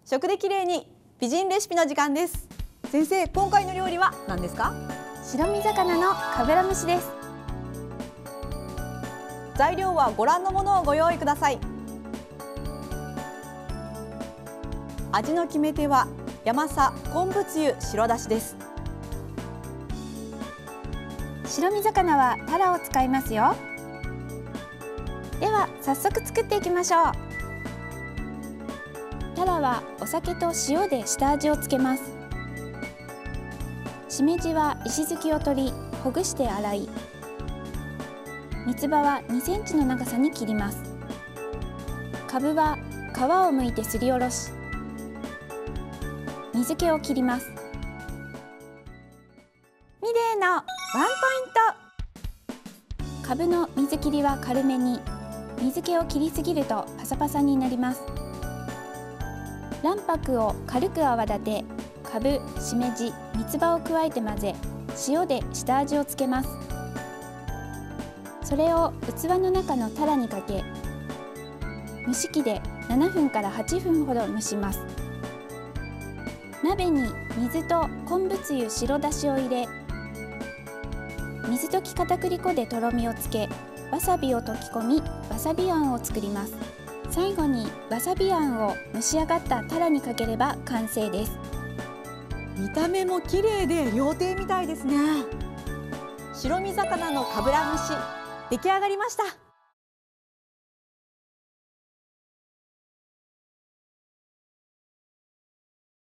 食できれいに美人レシピの時間です。先生、今回の料理は何ですか？ 白身魚のかぶら蒸しです。 材料はご覧のものをご用意ください。味の決め手はヤマサ昆布つゆ白だしです。 白身魚はタラを使いますよ。では早速作っていきましょう。タラはお酒と塩で下味をつけます。しめじは石突きを取りほぐして洗い、三つ葉は2センチの長さに切ります。かぶは皮を剥いてすりおろし、水気を切ります。ミレーのワンポイント。かぶの水切りは軽めに、水気を切りすぎるとパサパサになります。卵白を軽く泡立て、かぶ、しめじ、三つ葉を加えて混ぜ、塩で下味をつけます。それを器の中のタラにかけ、蒸し器で7分から8分ほど蒸します。鍋に水と昆布つゆ白だしを入れ、水溶き片栗粉でとろみをつけ、わさびを溶き込み、わさびあんを作ります。最後にわさびあんを蒸し上がったタラにかければ完成です。 見た目も綺麗で料亭みたいですね。白身魚のかぶら蒸し、出来上がりました。